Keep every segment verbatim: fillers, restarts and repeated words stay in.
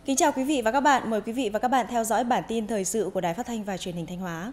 Kính chào quý vị và các bạn, mời quý vị và các bạn theo dõi bản tin thời sự của Đài Phát thanh và Truyền hình Thanh Hóa.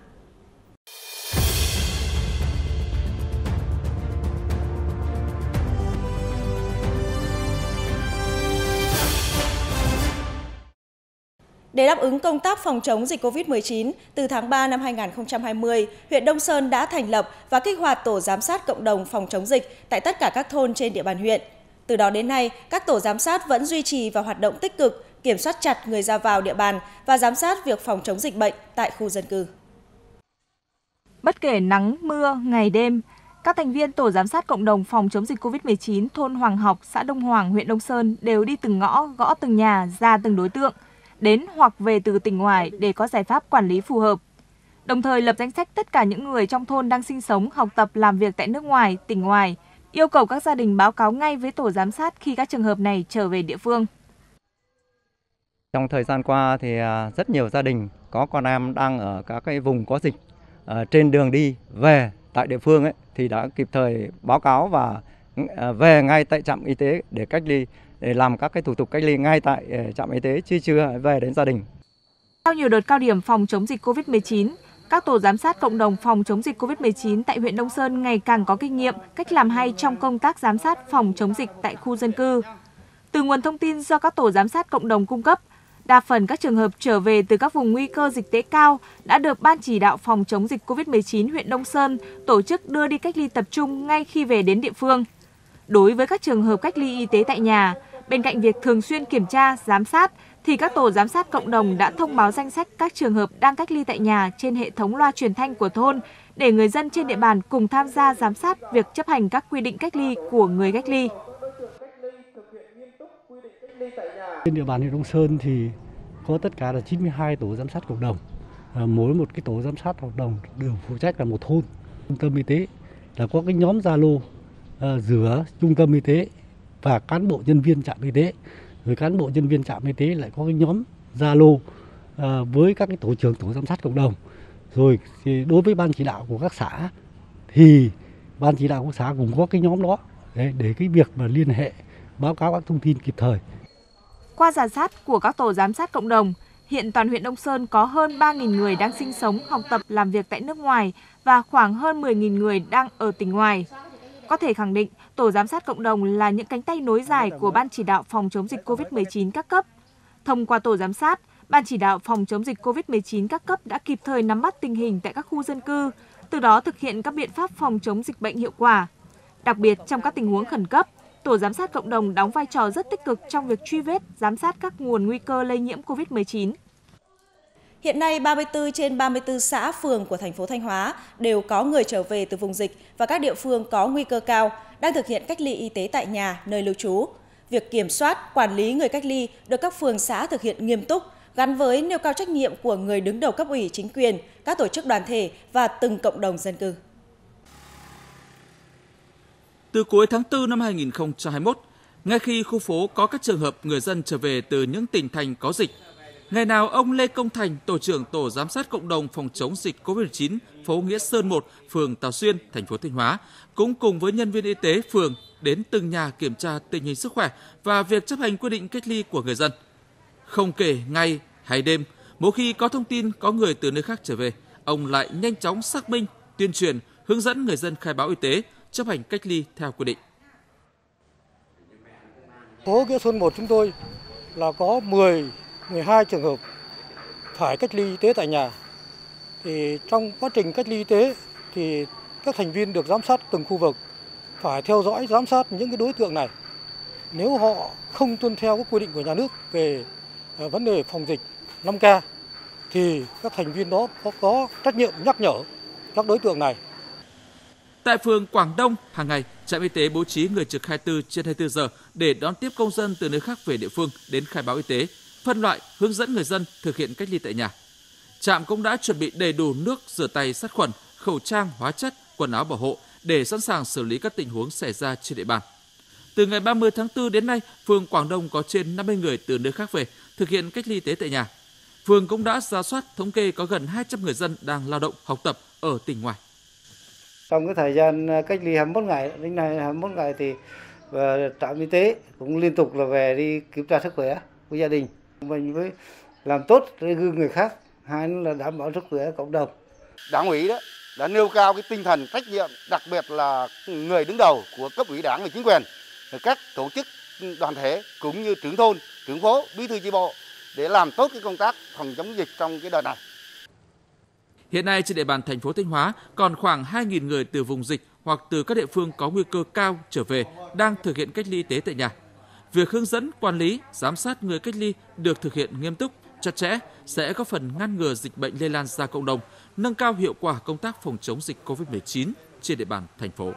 Để đáp ứng công tác phòng chống dịch Covid mười chín, từ tháng ba năm hai nghìn không trăm hai mươi, huyện Đông Sơn đã thành lập và kích hoạt tổ giám sát cộng đồng phòng chống dịch tại tất cả các thôn trên địa bàn huyện. Từ đó đến nay, các tổ giám sát vẫn duy trì và hoạt động tích cực, kiểm soát chặt người ra vào địa bàn và giám sát việc phòng chống dịch bệnh tại khu dân cư. Bất kể nắng, mưa, ngày đêm, các thành viên tổ giám sát cộng đồng phòng chống dịch Covid mười chín thôn Hoàng Học, xã Đông Hoàng, huyện Đông Sơn đều đi từng ngõ, gõ từng nhà, ra từng đối tượng, đến hoặc về từ tỉnh ngoài để có giải pháp quản lý phù hợp. Đồng thời lập danh sách tất cả những người trong thôn đang sinh sống, học tập, làm việc tại nước ngoài, tỉnh ngoài, yêu cầu các gia đình báo cáo ngay với tổ giám sát khi các trường hợp này trở về địa phương. Trong thời gian qua thì rất nhiều gia đình có con em đang ở các cái vùng có dịch, trên đường đi về tại địa phương ấy, thì đã kịp thời báo cáo và về ngay tại trạm y tế để cách ly, để làm các cái thủ tục cách ly ngay tại trạm y tế chứ chưa về đến gia đình. Sau nhiều đợt cao điểm phòng chống dịch Covid mười chín, các tổ giám sát cộng đồng phòng chống dịch Covid mười chín tại huyện Đông Sơn ngày càng có kinh nghiệm, cách làm hay trong công tác giám sát phòng chống dịch tại khu dân cư. Từ nguồn thông tin do các tổ giám sát cộng đồng cung cấp, đa phần các trường hợp trở về từ các vùng nguy cơ dịch tễ cao đã được Ban chỉ đạo phòng chống dịch Covid mười chín huyện Đông Sơn tổ chức đưa đi cách ly tập trung ngay khi về đến địa phương. Đối với các trường hợp cách ly y tế tại nhà, bên cạnh việc thường xuyên kiểm tra, giám sát, thì các tổ giám sát cộng đồng đã thông báo danh sách các trường hợp đang cách ly tại nhà trên hệ thống loa truyền thanh của thôn để người dân trên địa bàn cùng tham gia giám sát việc chấp hành các quy định cách ly của người cách ly. Trên địa bàn huyện Đông Sơn thì có tất cả là chín mươi hai tổ giám sát cộng đồng. Mỗi một cái tổ giám sát cộng đồng đều phụ trách là một thôn. Trung tâm y tế là có cái nhóm Zalo giữa trung tâm y tế và cán bộ nhân viên trạm y tế. Rồi cán bộ nhân viên trạm y tế lại có cái nhóm Zalo với các cái tổ trưởng tổ giám sát cộng đồng. Rồi thì đối với ban chỉ đạo của các xã thì ban chỉ đạo của xã cũng có cái nhóm đó để, để cái việc mà liên hệ báo cáo các thông tin kịp thời. Qua rà soát của các tổ giám sát cộng đồng, hiện toàn huyện Đông Sơn có hơn ba nghìn người đang sinh sống, học tập, làm việc tại nước ngoài và khoảng hơn mười nghìn người đang ở tỉnh ngoài. Có thể khẳng định, tổ giám sát cộng đồng là những cánh tay nối dài của Ban chỉ đạo phòng chống dịch Covid mười chín các cấp. Thông qua tổ giám sát, Ban chỉ đạo phòng chống dịch Covid mười chín các cấp đã kịp thời nắm bắt tình hình tại các khu dân cư, từ đó thực hiện các biện pháp phòng chống dịch bệnh hiệu quả. Đặc biệt trong các tình huống khẩn cấp, tổ giám sát cộng đồng đóng vai trò rất tích cực trong việc truy vết, giám sát các nguồn nguy cơ lây nhiễm Covid mười chín. Hiện nay, ba mươi tư trên ba mươi tư xã, phường của thành phố Thanh Hóa đều có người trở về từ vùng dịch và các địa phương có nguy cơ cao đang thực hiện cách ly y tế tại nhà, nơi lưu trú. Việc kiểm soát, quản lý người cách ly được các phường xã thực hiện nghiêm túc, gắn với nêu cao trách nhiệm của người đứng đầu cấp ủy chính quyền, các tổ chức đoàn thể và từng cộng đồng dân cư. Từ cuối tháng tư năm hai nghìn không trăm hai mươi mốt, ngay khi khu phố có các trường hợp người dân trở về từ những tỉnh thành có dịch, ngày nào ông Lê Công Thành, tổ trưởng tổ giám sát cộng đồng phòng chống dịch Covid mười chín phố Nghĩa Sơn một, phường Tào Xuyên, thành phố Thanh Hóa, cũng cùng với nhân viên y tế phường đến từng nhà kiểm tra tình hình sức khỏe và việc chấp hành quy định cách ly của người dân. Không kể ngày hay đêm, mỗi khi có thông tin có người từ nơi khác trở về, ông lại nhanh chóng xác minh, tuyên truyền, hướng dẫn người dân khai báo y tế, chấp hành cách ly theo quy định. Phố Nghĩa Sơn một chúng tôi là có mười, mười hai trường hợp phải cách ly y tế tại nhà. Thì trong quá trình cách ly y tế thì các thành viên được giám sát từng khu vực phải theo dõi giám sát những cái đối tượng này. Nếu họ không tuân theo các quy định của nhà nước về vấn đề phòng dịch năm K thì các thành viên đó có, có trách nhiệm nhắc nhở các đối tượng này. Tại phường Quảng Đông, hàng ngày, trạm y tế bố trí người trực hai mươi tư trên hai mươi tư giờ để đón tiếp công dân từ nơi khác về địa phương đến khai báo y tế, phân loại, hướng dẫn người dân thực hiện cách ly tại nhà. Trạm cũng đã chuẩn bị đầy đủ nước rửa tay sát khuẩn, khẩu trang, hóa chất, quần áo bảo hộ để sẵn sàng xử lý các tình huống xảy ra trên địa bàn. Từ ngày ba mươi tháng tư đến nay, phường Quảng Đông có trên năm mươi người từ nơi khác về thực hiện cách ly y tế tại nhà. Phường cũng đã rà soát thống kê có gần hai trăm người dân đang lao động, học tập ở tỉnh ngoài. Trong cái thời gian cách ly hai mươi mốt ngày, đến nay hai mươi mốt ngày thì trạm y tế cũng liên tục là về đi kiểm tra sức khỏe của gia đình. Mình mới làm tốt để gương người khác, hai nữa là đảm bảo sức khỏe cộng đồng. Đảng ủy đó đã nêu cao cái tinh thần trách nhiệm, đặc biệt là người đứng đầu của cấp ủy Đảng và chính quyền, các tổ chức đoàn thể cũng như trưởng thôn, trưởng phố, bí thư chi bộ để làm tốt cái công tác phòng chống dịch trong cái đợt này. Hiện nay trên địa bàn thành phố Thanh Hóa còn khoảng hai nghìn người từ vùng dịch hoặc từ các địa phương có nguy cơ cao trở về đang thực hiện cách ly y tế tại nhà. Việc hướng dẫn, quản lý, giám sát người cách ly được thực hiện nghiêm túc, chặt chẽ sẽ góp phần ngăn ngừa dịch bệnh lây lan ra cộng đồng, nâng cao hiệu quả công tác phòng chống dịch covid mười chín trên địa bàn thành phố.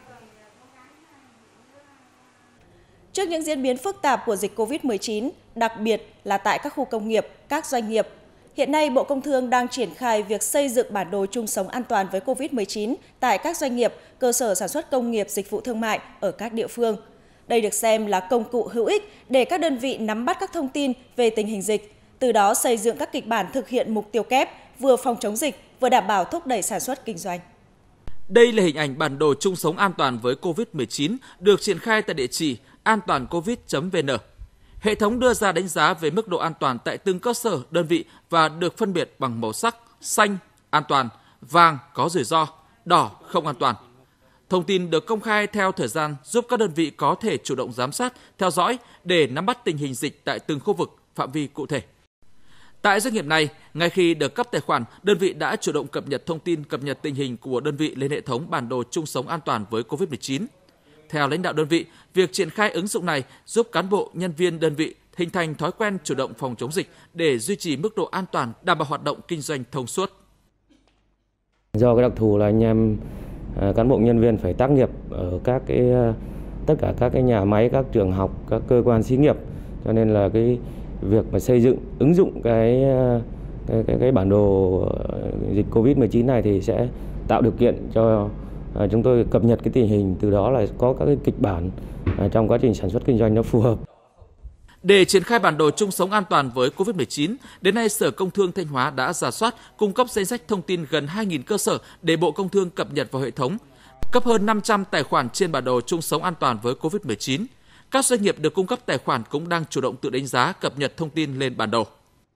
Trước những diễn biến phức tạp của dịch covid mười chín, đặc biệt là tại các khu công nghiệp, các doanh nghiệp, hiện nay Bộ Công Thương đang triển khai việc xây dựng bản đồ chung sống an toàn với covid mười chín tại các doanh nghiệp, cơ sở sản xuất công nghiệp, dịch vụ thương mại ở các địa phương. Đây được xem là công cụ hữu ích để các đơn vị nắm bắt các thông tin về tình hình dịch, từ đó xây dựng các kịch bản thực hiện mục tiêu kép, vừa phòng chống dịch, vừa đảm bảo thúc đẩy sản xuất kinh doanh. Đây là hình ảnh bản đồ chung sống an toàn với covid mười chín được triển khai tại địa chỉ an toàn covid chấm vn. Hệ thống đưa ra đánh giá về mức độ an toàn tại từng cơ sở, đơn vị và được phân biệt bằng màu sắc: xanh, an toàn, vàng, có rủi ro, đỏ, không an toàn. Thông tin được công khai theo thời gian giúp các đơn vị có thể chủ động giám sát, theo dõi để nắm bắt tình hình dịch tại từng khu vực, phạm vi cụ thể. Tại doanh nghiệp này, ngay khi được cấp tài khoản, đơn vị đã chủ động cập nhật thông tin, cập nhật tình hình của đơn vị lên hệ thống bản đồ chung sống an toàn với covid mười chín. Theo lãnh đạo đơn vị, việc triển khai ứng dụng này giúp cán bộ, nhân viên đơn vị hình thành thói quen chủ động phòng chống dịch để duy trì mức độ an toàn, đảm bảo hoạt động kinh doanh thông suốt. Do cái đặc thù là anh em cán bộ nhân viên phải tác nghiệp ở các cái tất cả các cái nhà máy, các trường học, các cơ quan xí nghiệp, cho nên là cái việc mà xây dựng ứng dụng cái cái cái, cái bản đồ dịch covid mười chín này thì sẽ tạo điều kiện cho chúng tôi cập nhật cái tình hình, từ đó là có các cái kịch bản trong quá trình sản xuất kinh doanh nó phù hợp. Để triển khai bản đồ chung sống an toàn với covid mười chín, đến nay Sở Công Thương Thanh Hóa đã rà soát, cung cấp danh sách thông tin gần hai nghìn cơ sở để Bộ Công Thương cập nhật vào hệ thống, cấp hơn năm trăm tài khoản trên bản đồ chung sống an toàn với covid mười chín. Các doanh nghiệp được cung cấp tài khoản cũng đang chủ động tự đánh giá, cập nhật thông tin lên bản đồ.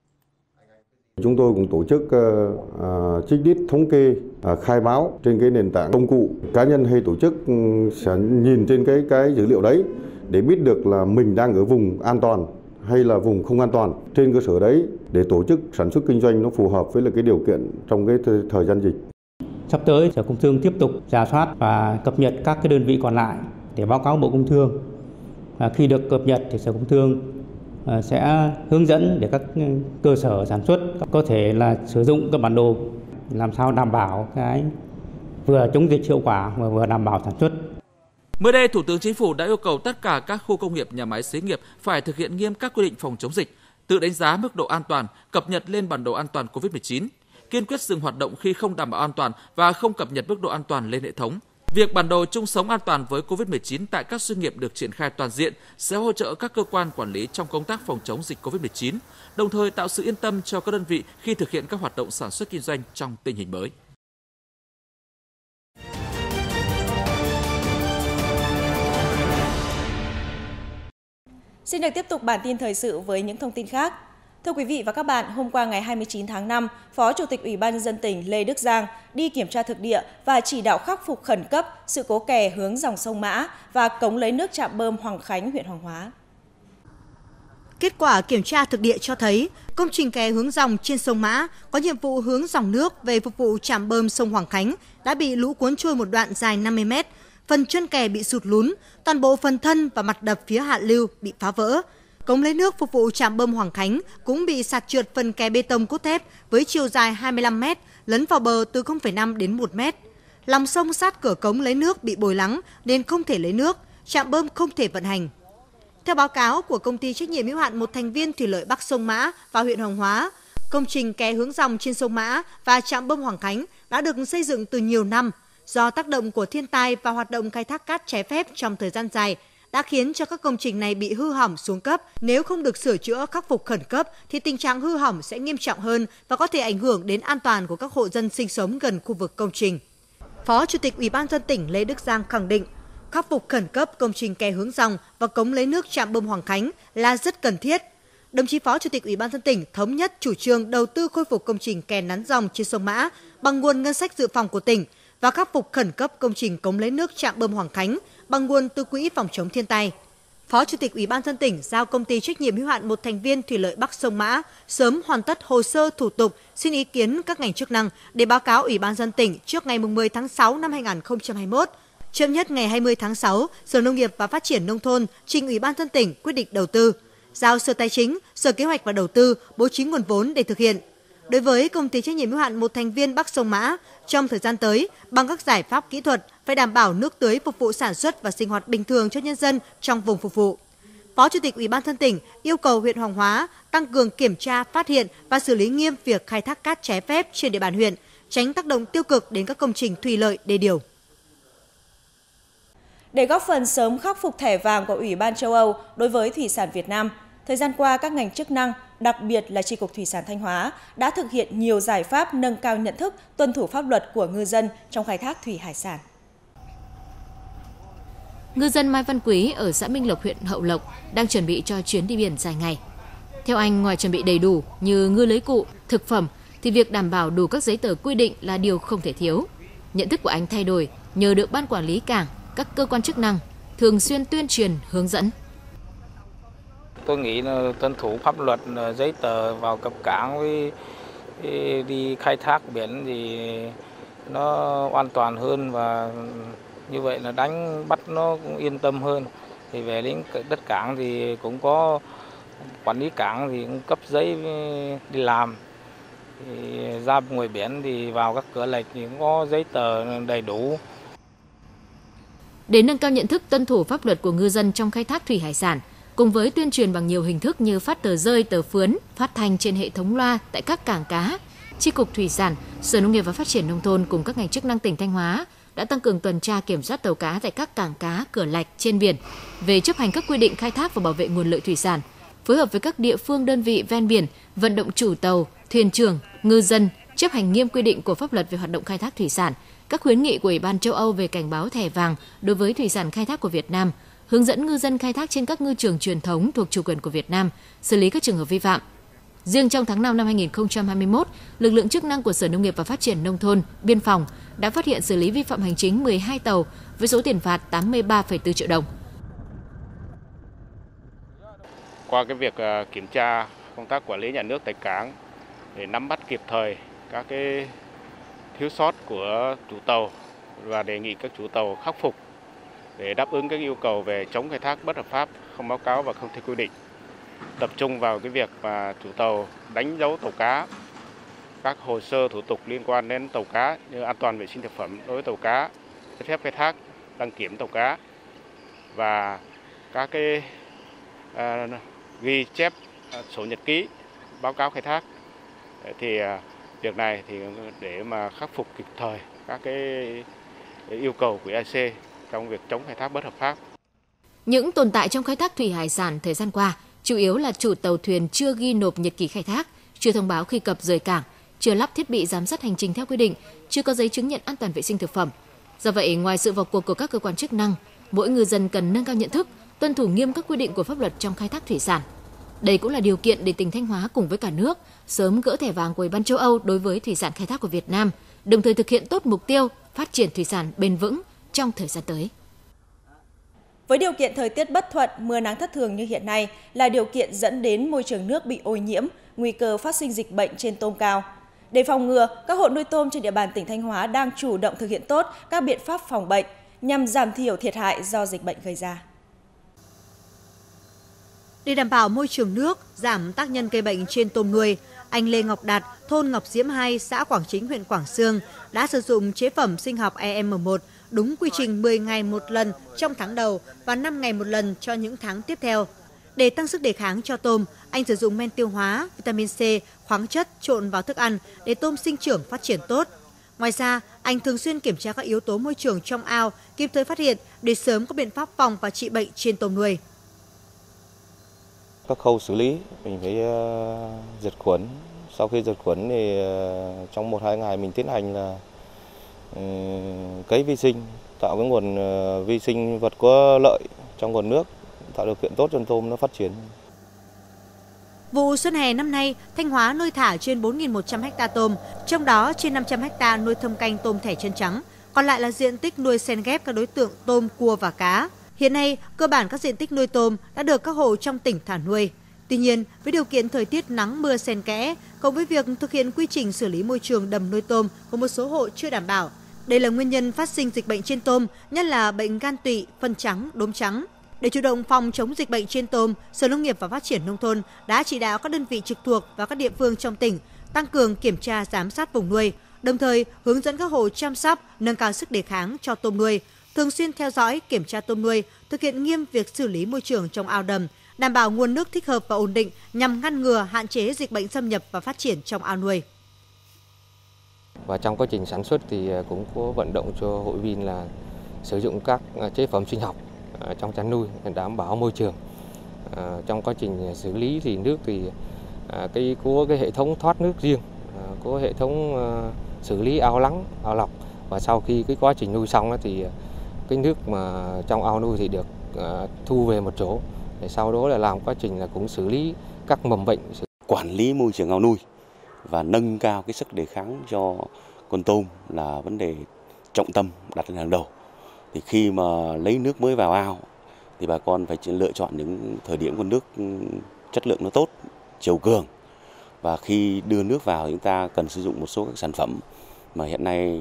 Chúng tôi cũng tổ chức uh, trích đít thống kê, uh, khai báo trên cái nền tảng công cụ, cá nhân hay tổ chức um, sẽ nhìn trên cái cái dữ liệu đấy để biết được là mình đang ở vùng an toàn hay là vùng không an toàn. Trên cơ sở đấy để tổ chức sản xuất kinh doanh nó phù hợp với là cái điều kiện trong cái th- thời gian dịch. Sắp tới Sở Công Thương tiếp tục rà soát và cập nhật các cái đơn vị còn lại để báo cáo Bộ Công Thương. Và khi được cập nhật thì Sở Công Thương sẽ hướng dẫn để các cơ sở sản xuất có thể là sử dụng các bản đồ làm sao đảm bảo cái vừa chống dịch hiệu quả và vừa đảm bảo sản xuất. Mới đây, Thủ tướng Chính phủ đã yêu cầu tất cả các khu công nghiệp, nhà máy xí nghiệp phải thực hiện nghiêm các quy định phòng chống dịch, tự đánh giá mức độ an toàn, cập nhật lên bản đồ an toàn covid mười chín, kiên quyết dừng hoạt động khi không đảm bảo an toàn và không cập nhật mức độ an toàn lên hệ thống. Việc bản đồ chung sống an toàn với covid mười chín tại các doanh nghiệp được triển khai toàn diện sẽ hỗ trợ các cơ quan quản lý trong công tác phòng chống dịch covid mười chín, đồng thời tạo sự yên tâm cho các đơn vị khi thực hiện các hoạt động sản xuất kinh doanh trong tình hình mới. Xin được tiếp tục bản tin thời sự với những thông tin khác. Thưa quý vị và các bạn, hôm qua ngày hai mươi chín tháng năm, Phó Chủ tịch Ủy ban nhân dân tỉnh Lê Đức Giang đi kiểm tra thực địa và chỉ đạo khắc phục khẩn cấp sự cố kè hướng dòng sông Mã và cống lấy nước trạm bơm Hoàng Khánh, huyện Hoàng Hóa. Kết quả kiểm tra thực địa cho thấy, công trình kè hướng dòng trên sông Mã có nhiệm vụ hướng dòng nước về phục vụ trạm bơm sông Hoàng Khánh đã bị lũ cuốn trôi một đoạn dài năm mươi mét, phần chân kè bị sụt lún, toàn bộ phần thân và mặt đập phía hạ lưu bị phá vỡ. Cống lấy nước phục vụ trạm bơm Hoàng Khánh cũng bị sạt trượt phần kè bê tông cốt thép với chiều dài hai mươi lăm mét, lấn vào bờ từ không phẩy năm đến một mét. Lòng sông sát cửa cống lấy nước bị bồi lắng nên không thể lấy nước, trạm bơm không thể vận hành. Theo báo cáo của công ty trách nhiệm hữu hạn một thành viên thủy lợi Bắc sông Mã và huyện Hoàng Hóa, công trình kè hướng dòng trên sông Mã và trạm bơm Hoàng Khánh đã được xây dựng từ nhiều năm. Do tác động của thiên tai và hoạt động khai thác cát trái phép trong thời gian dài đã khiến cho các công trình này bị hư hỏng xuống cấp. Nếu không được sửa chữa khắc phục khẩn cấp thì tình trạng hư hỏng sẽ nghiêm trọng hơn và có thể ảnh hưởng đến an toàn của các hộ dân sinh sống gần khu vực công trình. Phó Chủ tịch Ủy ban nhân dân tỉnh Lê Đức Giang khẳng định, khắc phục khẩn cấp công trình kè hướng dòng và cống lấy nước trạm bơm Hoàng Khánh là rất cần thiết. Đồng chí Phó Chủ tịch Ủy ban nhân dân tỉnh thống nhất chủ trương đầu tư khôi phục công trình kè nắn dòng trên sông Mã bằng nguồn ngân sách dự phòng của tỉnh và khắc phục khẩn cấp công trình cống lấy nước trạm bơm Hoàng Khánh bằng nguồn từ quỹ phòng chống thiên tai. Phó Chủ tịch Ủy ban nhân dân tỉnh giao công ty trách nhiệm hữu hạn một thành viên thủy lợi Bắc sông Mã sớm hoàn tất hồ sơ thủ tục xin ý kiến các ngành chức năng để báo cáo Ủy ban nhân dân tỉnh trước ngày mười tháng sáu năm hai nghìn không trăm hai mươi mốt. Chậm nhất ngày hai mươi tháng sáu, Sở Nông nghiệp và Phát triển Nông thôn trình Ủy ban nhân dân tỉnh quyết định đầu tư, giao Sở Tài chính, Sở Kế hoạch và Đầu tư bố trí nguồn vốn để thực hiện. Đối với công ty trách nhiệm hữu hạn một thành viên Bắc sông Mã, trong thời gian tới, bằng các giải pháp kỹ thuật phải đảm bảo nước tưới phục vụ sản xuất và sinh hoạt bình thường cho nhân dân trong vùng phục vụ. Phó Chủ tịch Ủy ban nhân dân tỉnh yêu cầu huyện Hoàng Hóa tăng cường kiểm tra, phát hiện và xử lý nghiêm việc khai thác cát trái phép trên địa bàn huyện, tránh tác động tiêu cực đến các công trình thủy lợi, đê điều. Để góp phần sớm khắc phục thẻ vàng của Ủy ban châu Âu đối với thủy sản Việt Nam, thời gian qua các ngành chức năng, đặc biệt là Chi cục Thủy sản Thanh Hóa, đã thực hiện nhiều giải pháp nâng cao nhận thức, tuân thủ pháp luật của ngư dân trong khai thác thủy hải sản. Ngư dân Mai Văn Quý ở xã Minh Lộc, huyện Hậu Lộc đang chuẩn bị cho chuyến đi biển dài ngày. Theo anh, ngoài chuẩn bị đầy đủ như ngư lưới cụ, thực phẩm, thì việc đảm bảo đủ các giấy tờ quy định là điều không thể thiếu. Nhận thức của anh thay đổi nhờ được ban quản lý cảng, các cơ quan chức năng thường xuyên tuyên truyền, hướng dẫn. Tôi nghĩ là tuân thủ pháp luật, giấy tờ vào cập cảng với đi khai thác biển thì nó an toàn hơn và như vậy là đánh bắt nó cũng yên tâm hơn. Thì về đến đất cảng thì cũng có quản lý cảng thì cũng cấp giấy đi làm. Thì ra ngoài biển thì vào các cửa lạch thì cũng có giấy tờ đầy đủ. Để nâng cao nhận thức tuân thủ pháp luật của ngư dân trong khai thác thủy hải sản, cùng với tuyên truyền bằng nhiều hình thức như phát tờ rơi, tờ phướn, phát thanh trên hệ thống loa tại các cảng cá, Chi cục Thủy sản, Sở Nông nghiệp và Phát triển Nông thôn cùng các ngành chức năng tỉnh Thanh Hóa đã tăng cường tuần tra kiểm soát tàu cá tại các cảng cá, cửa lạch trên biển về chấp hành các quy định khai thác và bảo vệ nguồn lợi thủy sản, phối hợp với các địa phương đơn vị ven biển, vận động chủ tàu, thuyền trưởng, ngư dân chấp hành nghiêm quy định của pháp luật về hoạt động khai thác thủy sản, các khuyến nghị của Ủy ban châu Âu về cảnh báo thẻ vàng đối với thủy sản khai thác của Việt Nam, hướng dẫn ngư dân khai thác trên các ngư trường truyền thống thuộc chủ quyền của Việt Nam, xử lý các trường hợp vi phạm. Riêng trong tháng năm năm hai nghìn không trăm hai mươi mốt, lực lượng chức năng của Sở Nông nghiệp và Phát triển Nông thôn, Biên phòng đã phát hiện xử lý vi phạm hành chính mười hai tàu với số tiền phạt tám mươi ba phẩy bốn triệu đồng. Qua cái việc kiểm tra công tác quản lý nhà nước tại cảng để nắm bắt kịp thời các cái thiếu sót của chủ tàu và đề nghị các chủ tàu khắc phục để đáp ứng các yêu cầu về chống khai thác bất hợp pháp, không báo cáo và không theo quy định. Tập trung vào cái việc mà chủ tàu đánh dấu tàu cá, các hồ sơ thủ tục liên quan đến tàu cá như an toàn vệ sinh thực phẩm đối với tàu cá, giấy phép khai thác, đăng kiểm tàu cá và các cái à, ghi chép sổ nhật ký báo cáo khai thác. Thì à, việc này thì để mà khắc phục kịp thời các cái yêu cầu của e xê trong việc chống khai thác bất hợp pháp. Những tồn tại trong khai thác thủy hải sản thời gian qua chủ yếu là chủ tàu thuyền chưa ghi nộp nhật ký khai thác, chưa thông báo khi cập rời cảng, chưa lắp thiết bị giám sát hành trình theo quy định, chưa có giấy chứng nhận an toàn vệ sinh thực phẩm. Do vậy, ngoài sự vào cuộc của các cơ quan chức năng, mỗi ngư dân cần nâng cao nhận thức, tuân thủ nghiêm các quy định của pháp luật trong khai thác thủy sản. Đây cũng là điều kiện để tỉnh Thanh Hóa cùng với cả nước sớm gỡ thẻ vàng của Ủy ban châu Âu đối với thủy sản khai thác của Việt Nam, đồng thời thực hiện tốt mục tiêu phát triển thủy sản bền vững trong thời gian tới. Với điều kiện thời tiết bất thuận, mưa nắng thất thường như hiện nay là điều kiện dẫn đến môi trường nước bị ô nhiễm, nguy cơ phát sinh dịch bệnh trên tôm cao. Để phòng ngừa, các hộ nuôi tôm trên địa bàn tỉnh Thanh Hóa đang chủ động thực hiện tốt các biện pháp phòng bệnh nhằm giảm thiểu thiệt hại do dịch bệnh gây ra. Để đảm bảo môi trường nước, giảm tác nhân gây bệnh trên tôm nuôi, anh Lê Ngọc Đạt, thôn Ngọc Diễm hai, xã Quảng Chính, huyện Quảng Xương đã sử dụng chế phẩm sinh học E M một đúng quy trình mười ngày một lần trong tháng đầu và năm ngày một lần cho những tháng tiếp theo. Để tăng sức đề kháng cho tôm, anh sử dụng men tiêu hóa, vitamin C, khoáng chất trộn vào thức ăn để tôm sinh trưởng phát triển tốt. Ngoài ra, anh thường xuyên kiểm tra các yếu tố môi trường trong ao, kịp thời phát hiện để sớm có biện pháp phòng và trị bệnh trên tôm nuôi. Các khâu xử lý mình phải uh, diệt khuẩn. Sau khi diệt khuẩn thì uh, trong một hai ngày mình tiến hành là uh, cấy vi sinh, tạo cái nguồn uh, vi sinh vật có lợi trong nguồn nước, tạo điều kiện tốt cho tôm nó phát triển. Vụ xuân hè năm nay, Thanh Hóa nuôi thả trên bốn nghìn một trăm ha tôm, trong đó trên năm trăm ha nuôi thâm canh tôm thẻ chân trắng, còn lại là diện tích nuôi xen ghép các đối tượng tôm, cua và cá. Hiện nay, cơ bản các diện tích nuôi tôm đã được các hộ trong tỉnh thả nuôi. Tuy nhiên, với điều kiện thời tiết nắng mưa xen kẽ, cộng với việc thực hiện quy trình xử lý môi trường đầm nuôi tôm của một số hộ chưa đảm bảo, đây là nguyên nhân phát sinh dịch bệnh trên tôm, nhất là bệnh gan tụy, phân trắng, đốm trắng. Để chủ động phòng chống dịch bệnh trên tôm, Sở Nông nghiệp và Phát triển Nông thôn đã chỉ đạo các đơn vị trực thuộc và các địa phương trong tỉnh tăng cường kiểm tra giám sát vùng nuôi, đồng thời hướng dẫn các hộ chăm sóc, nâng cao sức đề kháng cho tôm nuôi, thường xuyên theo dõi, kiểm tra tôm nuôi, thực hiện nghiêm việc xử lý môi trường trong ao đầm, đảm bảo nguồn nước thích hợp và ổn định nhằm ngăn ngừa, hạn chế dịch bệnh xâm nhập và phát triển trong ao nuôi. Và trong quá trình sản xuất thì cũng có vận động cho hội viên là sử dụng các chế phẩm sinh học trong chăn nuôi để đảm bảo môi trường. À, trong quá trình xử lý thì nước thì à, cái có cái hệ thống thoát nước riêng, à, có hệ thống à, xử lý ao lắng, ao lọc, và sau khi cái quá trình nuôi xong đó, thì cái nước mà trong ao nuôi thì được à, thu về một chỗ, để sau đó là làm quá trình là cũng xử lý các mầm bệnh. Quản lý môi trường ao nuôi và nâng cao cái sức đề kháng cho con tôm là vấn đề trọng tâm đặt lên hàng đầu. Thì khi mà lấy nước mới vào ao thì bà con phải lựa chọn những thời điểm con nước chất lượng nó tốt, chiều cường. Và khi đưa nước vào chúng ta cần sử dụng một số các sản phẩm mà hiện nay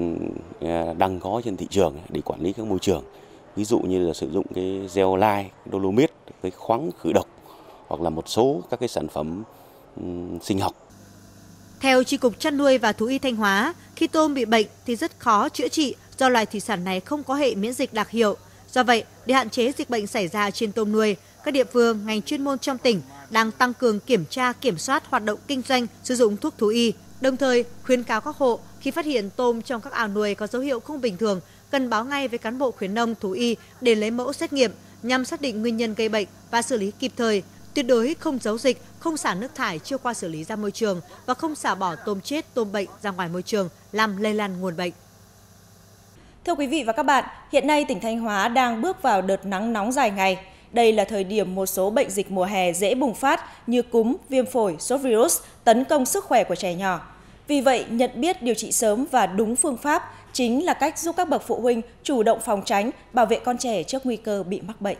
đang có trên thị trường để quản lý các môi trường. Ví dụ như là sử dụng cái zeolite, dolomit, cái khoáng khử độc, hoặc là một số các cái sản phẩm um, sinh học. Theo Chi cục Chăn nuôi và Thú y Thanh Hóa, khi tôm bị bệnh thì rất khó chữa trị do loài thủy sản này không có hệ miễn dịch đặc hiệu. Do vậy, để hạn chế dịch bệnh xảy ra trên tôm nuôi, các địa phương, ngành chuyên môn trong tỉnh đang tăng cường kiểm tra, kiểm soát hoạt động kinh doanh sử dụng thuốc thú y, đồng thời khuyến cáo các hộ khi phát hiện tôm trong các ao nuôi có dấu hiệu không bình thường cần báo ngay với cán bộ khuyến nông thú y để lấy mẫu xét nghiệm nhằm xác định nguyên nhân gây bệnh và xử lý kịp thời. Tuyệt đối không giấu dịch, không xả nước thải chưa qua xử lý ra môi trường và không xả bỏ tôm chết, tôm bệnh ra ngoài môi trường làm lây lan nguồn bệnh. Thưa quý vị và các bạn, hiện nay tỉnh Thanh Hóa đang bước vào đợt nắng nóng dài ngày. Đây là thời điểm một số bệnh dịch mùa hè dễ bùng phát như cúm, viêm phổi, sốt virus tấn công sức khỏe của trẻ nhỏ. Vì vậy, nhận biết điều trị sớm và đúng phương pháp chính là cách giúp các bậc phụ huynh chủ động phòng tránh, bảo vệ con trẻ trước nguy cơ bị mắc bệnh.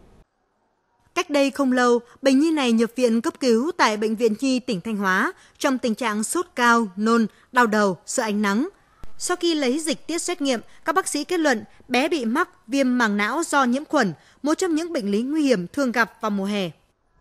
Cách đây không lâu, bệnh nhi này nhập viện cấp cứu tại Bệnh viện Nhi tỉnh Thanh Hóa trong tình trạng sốt cao, nôn, đau đầu, sợ ánh nắng. Sau khi lấy dịch tiết xét nghiệm, các bác sĩ kết luận bé bị mắc viêm màng não do nhiễm khuẩn, một trong những bệnh lý nguy hiểm thường gặp vào mùa hè.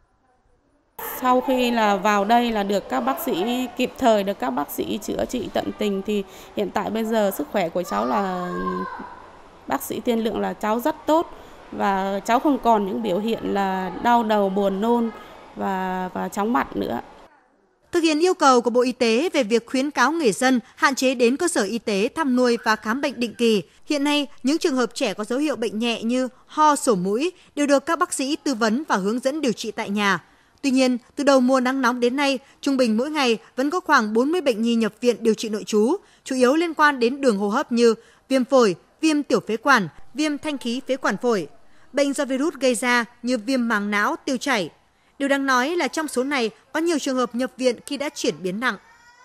Sau khi là vào đây là được các bác sĩ kịp thời, được các bác sĩ chữa trị tận tình thì hiện tại bây giờ sức khỏe của cháu là bác sĩ tiên lượng là cháu rất tốt và cháu không còn những biểu hiện là đau đầu, buồn nôn và và chóng mặt nữa. Thực hiện yêu cầu của Bộ Y tế về việc khuyến cáo người dân hạn chế đến cơ sở y tế thăm nuôi và khám bệnh định kỳ, hiện nay những trường hợp trẻ có dấu hiệu bệnh nhẹ như ho, sổ mũi đều được các bác sĩ tư vấn và hướng dẫn điều trị tại nhà. Tuy nhiên, từ đầu mùa nắng nóng đến nay, trung bình mỗi ngày vẫn có khoảng bốn mươi bệnh nhi nhập viện điều trị nội trú, chủ yếu liên quan đến đường hô hấp như viêm phổi, viêm tiểu phế quản, viêm thanh khí phế quản phổi, bệnh do virus gây ra như viêm màng não, tiêu chảy. Điều đáng nói là trong số này có nhiều trường hợp nhập viện khi đã chuyển biến nặng.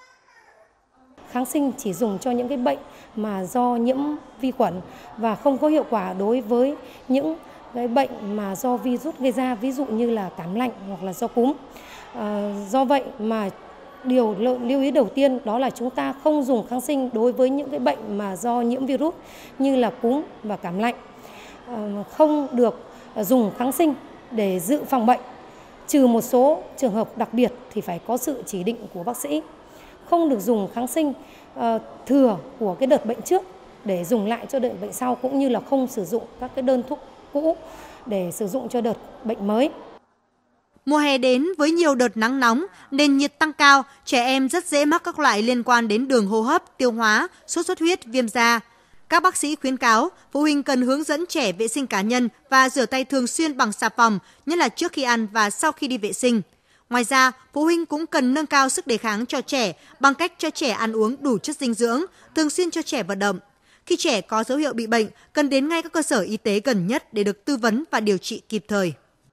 Kháng sinh chỉ dùng cho những cái bệnh mà do nhiễm vi khuẩn và không có hiệu quả đối với những cái bệnh mà do virus gây ra, ví dụ như là cảm lạnh hoặc là do cúm. À, do vậy mà điều lưu ý đầu tiên đó là chúng ta không dùng kháng sinh đối với những cái bệnh mà do nhiễm virus như là cúm và cảm lạnh. À, không được dùng kháng sinh để dự phòng bệnh, trừ một số trường hợp đặc biệt thì phải có sự chỉ định của bác sĩ. Không được dùng kháng sinh uh, thừa của cái đợt bệnh trước để dùng lại cho đợt bệnh sau, cũng như là không sử dụng các cái đơn thuốc cũ để sử dụng cho đợt bệnh mới. Mùa hè đến với nhiều đợt nắng nóng, nền nhiệt tăng cao, trẻ em rất dễ mắc các loại liên quan đến đường hô hấp, tiêu hóa, sốt xuất huyết, viêm da. Các bác sĩ khuyến cáo phụ huynh cần hướng dẫn trẻ vệ sinh cá nhân và rửa tay thường xuyên bằng xà phòng, nhất là trước khi ăn và sau khi đi vệ sinh. Ngoài ra, phụ huynh cũng cần nâng cao sức đề kháng cho trẻ bằng cách cho trẻ ăn uống đủ chất dinh dưỡng, thường xuyên cho trẻ vận động. Khi trẻ có dấu hiệu bị bệnh, cần đến ngay các cơ sở y tế gần nhất để được tư vấn và điều trị kịp thời.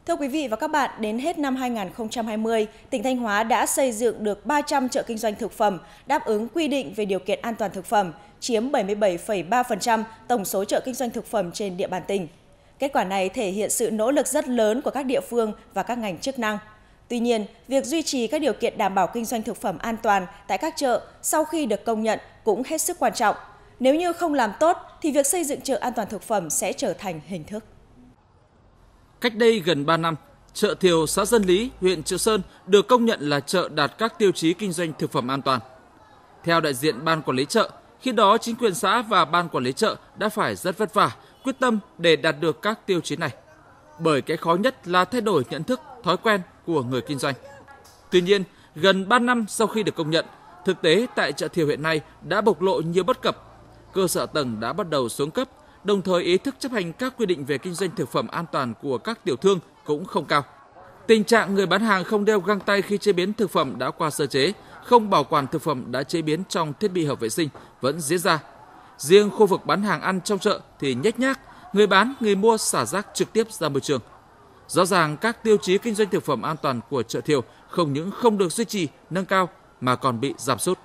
Thưa quý vị và các bạn, đến hết năm hai nghìn không trăm hai mươi, tỉnh Thanh Hóa đã xây dựng được ba trăm chợ kinh doanh thực phẩm đáp ứng quy định về điều kiện an toàn thực phẩm, chiếm bảy mươi bảy phẩy ba phần trăm tổng số chợ kinh doanh thực phẩm trên địa bàn tỉnh. Kết quả này thể hiện sự nỗ lực rất lớn của các địa phương và các ngành chức năng. Tuy nhiên, việc duy trì các điều kiện đảm bảo kinh doanh thực phẩm an toàn tại các chợ sau khi được công nhận cũng hết sức quan trọng. Nếu như không làm tốt, thì việc xây dựng chợ an toàn thực phẩm sẽ trở thành hình thức. Cách đây gần ba năm, chợ Thiều, xã Dân Lý, huyện Triệu Sơn được công nhận là chợ đạt các tiêu chí kinh doanh thực phẩm an toàn. Theo đại diện ban quản lý chợ, khi đó chính quyền xã và ban quản lý chợ đã phải rất vất vả, quyết tâm để đạt được các tiêu chí này. Bởi cái khó nhất là thay đổi nhận thức, thói quen của người kinh doanh. Tuy nhiên, gần ba năm sau khi được công nhận, thực tế tại chợ Thiều hiện nay đã bộc lộ nhiều bất cập. Cơ sở tầng đã bắt đầu xuống cấp, đồng thời ý thức chấp hành các quy định về kinh doanh thực phẩm an toàn của các tiểu thương cũng không cao. Tình trạng người bán hàng không đeo găng tay khi chế biến thực phẩm đã qua sơ chế, không bảo quản thực phẩm đã chế biến trong thiết bị hợp vệ sinh vẫn diễn ra. Riêng khu vực bán hàng ăn trong chợ thì nhếch nhác, người bán, người mua xả rác trực tiếp ra môi trường. Rõ ràng các tiêu chí kinh doanh thực phẩm an toàn của chợ Thiều không những không được duy trì, nâng cao mà còn bị giảm sút.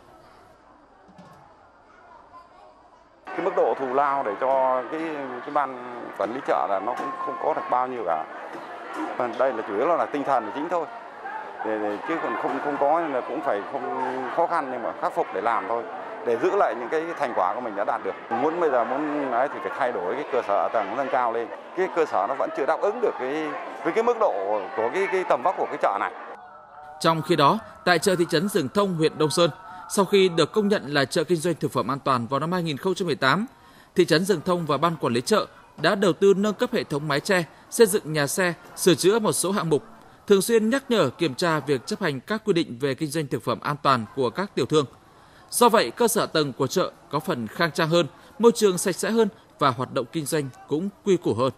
Cái mức độ thù lao để cho cái cái ban quản lý chợ là nó cũng không có được bao nhiêu cả. Đây là chủ yếu là tinh thần là chính thôi. Để, để, chứ còn không không có nên là cũng phải không khó khăn nhưng mà khắc phục để làm thôi, để giữ lại những cái thành quả của mình đã đạt được. Muốn bây giờ muốn nói thì phải thay đổi cái cơ sở tầng nâng cao lên. Cái cơ sở nó vẫn chưa đáp ứng được cái với cái mức độ của cái cái tầm vóc của cái chợ này. Trong khi đó, tại chợ thị trấn Rừng Thông, huyện Đông Sơn, sau khi được công nhận là chợ kinh doanh thực phẩm an toàn vào năm hai nghìn không trăm mười tám, thị trấn Rừng Thông và ban quản lý chợ đã đầu tư nâng cấp hệ thống mái che, xây dựng nhà xe, sửa chữa một số hạng mục, thường xuyên nhắc nhở kiểm tra việc chấp hành các quy định về kinh doanh thực phẩm an toàn của các tiểu thương. Do vậy, cơ sở tầng của chợ có phần khang trang hơn, môi trường sạch sẽ hơn và hoạt động kinh doanh cũng quy củ hơn.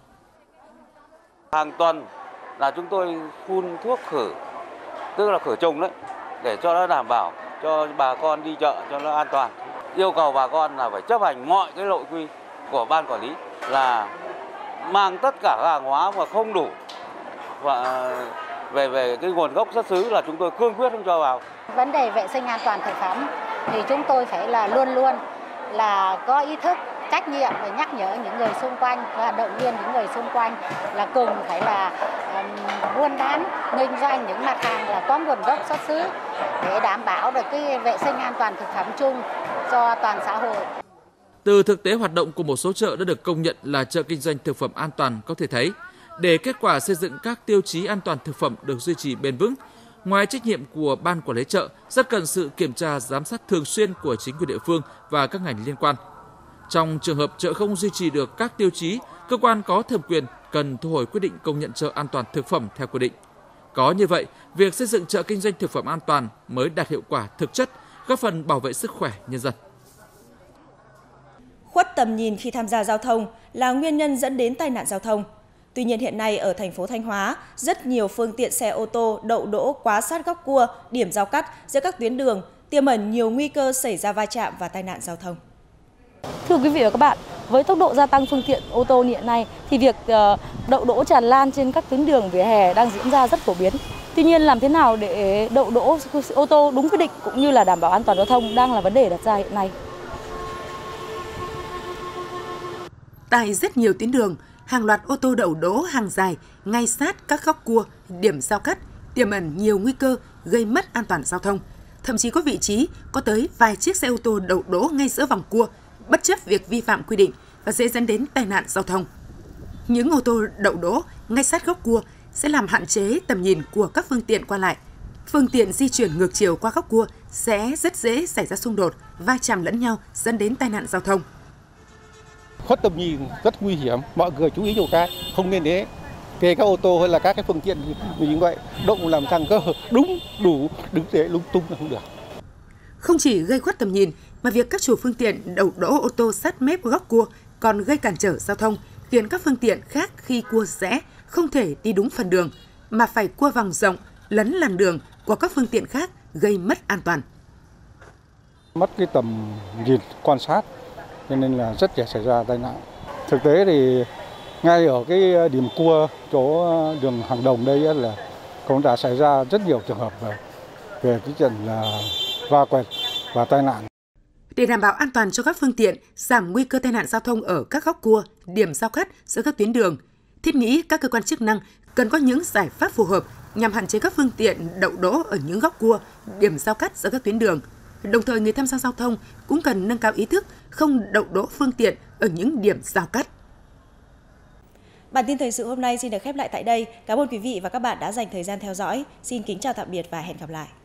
Hàng tuần là chúng tôi phun thuốc khử, tức là khử trùng đấy, để cho nó đảm bảo cho bà con đi chợ cho nó an toàn. Yêu cầu bà con là phải chấp hành mọi cái nội quy của ban quản lý, là mang tất cả hàng hóa mà không đủ và về về cái nguồn gốc xuất xứ là chúng tôi cương quyết không cho vào. Vấn đề vệ sinh an toàn thực phẩm thì chúng tôi phải là luôn luôn là có ý thức, trách nhiệm để nhắc nhở những người xung quanh và động viên những người xung quanh là cùng phải là um, buôn bán, kinh doanh những mặt hàng là có nguồn gốc xuất xứ để đảm bảo được cái vệ sinh an toàn thực phẩm chung cho toàn xã hội. Từ thực tế hoạt động của một số chợ đã được công nhận là chợ kinh doanh thực phẩm an toàn có thể thấy, để kết quả xây dựng các tiêu chí an toàn thực phẩm được duy trì bền vững, ngoài trách nhiệm của ban quản lý chợ, rất cần sự kiểm tra giám sát thường xuyên của chính quyền địa phương và các ngành liên quan. Trong trường hợp chợ không duy trì được các tiêu chí, cơ quan có thẩm quyền cần thu hồi quyết định công nhận chợ an toàn thực phẩm theo quy định. Có như vậy, việc xây dựng chợ kinh doanh thực phẩm an toàn mới đạt hiệu quả thực chất, góp phần bảo vệ sức khỏe nhân dân. Khuất tầm nhìn khi tham gia giao thông là nguyên nhân dẫn đến tai nạn giao thông. Tuy nhiên hiện nay ở thành phố Thanh Hóa, rất nhiều phương tiện xe ô tô đậu đỗ quá sát góc cua, điểm giao cắt giữa các tuyến đường, tiềm ẩn nhiều nguy cơ xảy ra va chạm và tai nạn giao thông. Thưa quý vị và các bạn, với tốc độ gia tăng phương tiện ô tô hiện nay thì việc đậu đỗ tràn lan trên các tuyến đường vỉa hè đang diễn ra rất phổ biến. Tuy nhiên làm thế nào để đậu đỗ ô tô đúng quy định cũng như là đảm bảo an toàn giao thông đang là vấn đề đặt ra hiện nay. Tại rất nhiều tuyến đường, hàng loạt ô tô đậu đỗ hàng dài ngay sát các góc cua, điểm giao cắt, tiềm ẩn nhiều nguy cơ gây mất an toàn giao thông. Thậm chí có vị trí có tới vài chiếc xe ô tô đậu đỗ ngay giữa vòng cua, bất chấp việc vi phạm quy định và dễ dẫn đến tai nạn giao thông. Những ô tô đậu đỗ ngay sát góc cua sẽ làm hạn chế tầm nhìn của các phương tiện qua lại. Phương tiện di chuyển ngược chiều qua góc cua sẽ rất dễ xảy ra xung đột, va chạm lẫn nhau dẫn đến tai nạn giao thông. Khuất tầm nhìn rất nguy hiểm, mọi người chú ý nhiều cái, không nên thế. Kể các ô tô hay là các cái phương tiện như vậy, động làm thang cơ đúng đủ, đứng thế lung tung là không được. Không chỉ gây khuất tầm nhìn, mà việc các chủ phương tiện đậu đỗ ô tô sát mép góc cua còn gây cản trở giao thông, khiến các phương tiện khác khi cua rẽ không thể đi đúng phần đường, mà phải cua vòng rộng, lấn làn đường của các phương tiện khác, gây mất an toàn. Mất cái tầm nhìn quan sát, cho nên là rất dễ xảy ra tai nạn. Thực tế thì Ngay ở cái điểm cua chỗ đường Hàng Đồng đây là cũng đã xảy ra rất nhiều trường hợp về, về cái chuyện là va quẹt và tai nạn. Để đảm bảo an toàn cho các phương tiện, giảm nguy cơ tai nạn giao thông ở các góc cua, điểm giao cắt giữa các tuyến đường, thiết nghĩ các cơ quan chức năng cần có những giải pháp phù hợp nhằm hạn chế các phương tiện đậu đỗ ở những góc cua, điểm giao cắt giữa các tuyến đường. Đồng thời, người tham gia giao thông cũng cần nâng cao ý thức không đậu đỗ phương tiện ở những điểm giao cắt. Bản tin thời sự hôm nay xin được khép lại tại đây. Cảm ơn quý vị và các bạn đã dành thời gian theo dõi. Xin kính chào tạm biệt và hẹn gặp lại.